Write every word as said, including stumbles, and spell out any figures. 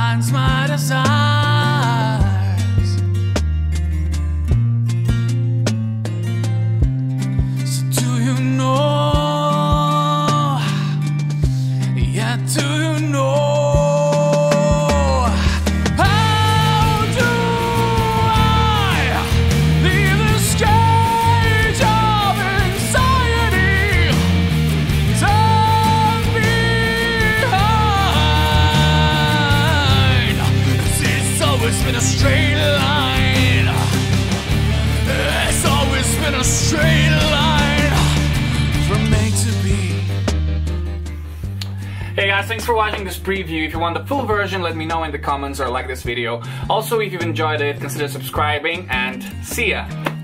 defines my desires. So do you know? Yeah, do you know? It's been a straight line. It's always been a straight line from A to B. Hey guys, thanks for watching this preview. If you want the full version, let me know in the comments or like this video. Also, if you've enjoyed it, consider subscribing, and see ya!